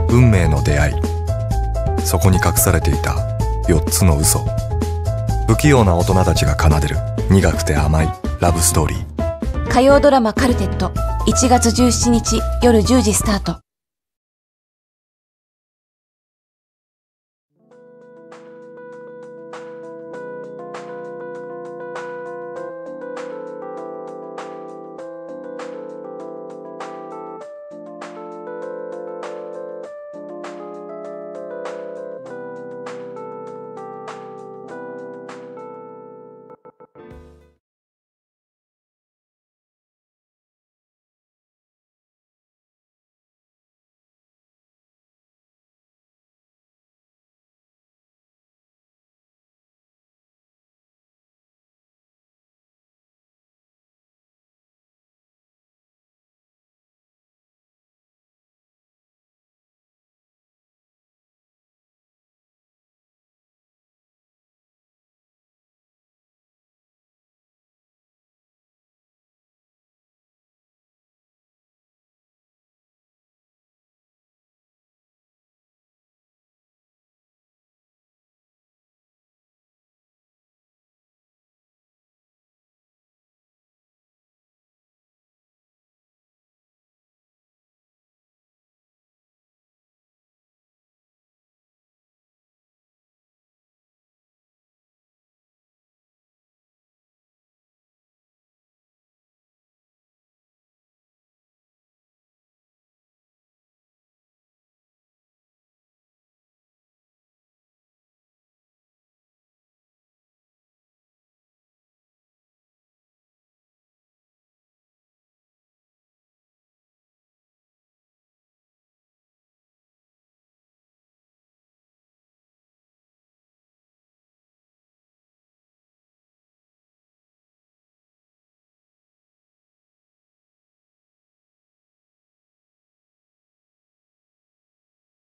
運命の出会い、そこに隠されていた4つの嘘。不器用な大人たちが奏でる苦くて甘いラブストーリー。 火曜ドラマカルテット、1月17日夜10時スタート。